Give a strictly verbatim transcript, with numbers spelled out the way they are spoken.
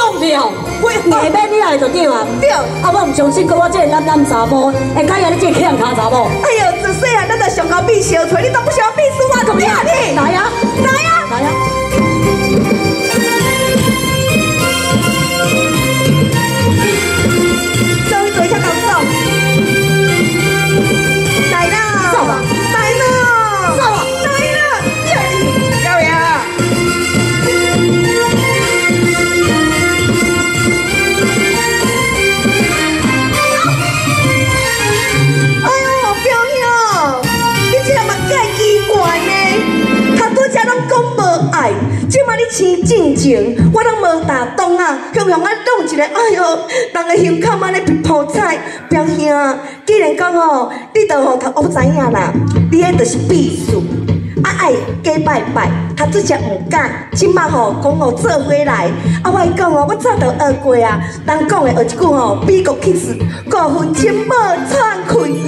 讲了， 我下面你来就对啊。 对， 啊，我唔相信，跟我这个男男查某会甲呀你这个欠他查某。 哎呦，自细汉咱就上到秘小吹，你都不想秘书我同你啊你？ 来呀， 来呀， 来呀！ 稍微做一下动作。来啦！ 走吧， 来啦！ 走吧， 来啦！高呀！哎呦，表兄，你这人嘛介奇怪呢？他拄则拢讲无爱，即马你生正情，我拢无打动啊，向向我弄一个，哎呦，人个胸口安尼皮泡菜，表兄，既然讲吼，你都吼头我知影啦，你迄就是秘书。啊爱加拜拜，他拄则唔敢，即马吼讲吼做伙来。啊，我讲哦，我早就学过啊。人讲的学一句吼，美国 kiss，五分钟无喘气。